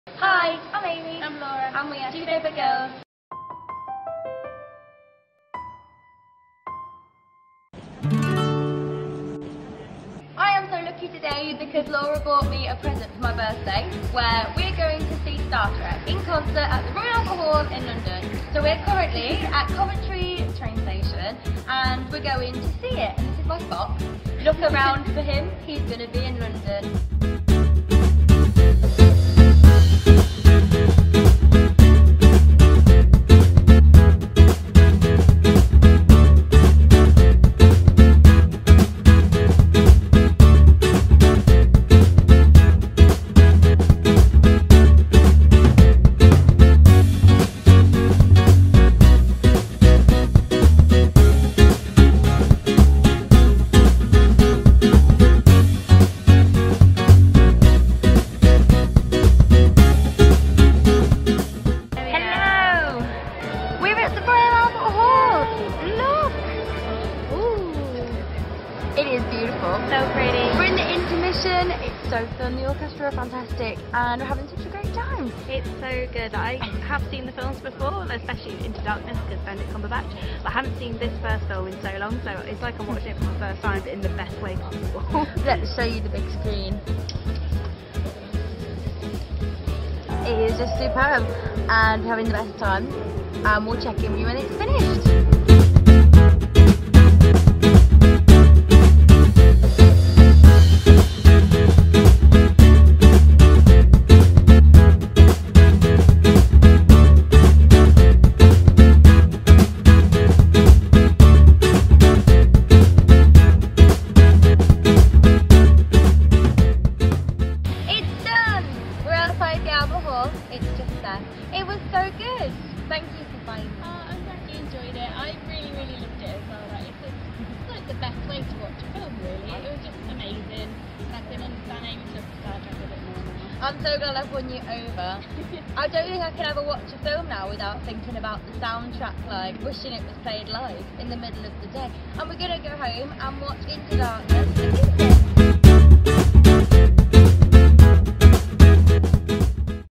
Hi, I'm Amy. I'm Laura. And we are TwoPaperGirls. I am so lucky today because Laura bought me a present for my birthday where we're going to see Star Trek in concert at the Royal Albert Hall in London. So we're currently at Coventry train station and we're going to see it. And this is my Spock. Look around for him, he's going to be in London. It is beautiful. So pretty. We're in the intermission, it's so fun, the orchestra are fantastic and we're having such a great time. It's so good. I have seen the films before, especially Into Darkness because Benedict Cumberbatch, but I haven't seen this first film in so long, so it's like I'm watching it for my first time, but in the best way possible. Let's show you the big screen. It is just superb and we're having the best time and we'll check in with you when it's finished. It's just there. It was so good. Thank you for buying it. I'm glad you enjoyed it. I really loved it as well. It's like the best way to watch a film, really. It was just amazing. And I can understand Amy to Star Trek a bit more now. I'm so glad I've won you over. I don't think I can ever watch a film now without thinking about the soundtrack, like wishing it was played live in the middle of the day. And we're going to go home and watch Into Darkness.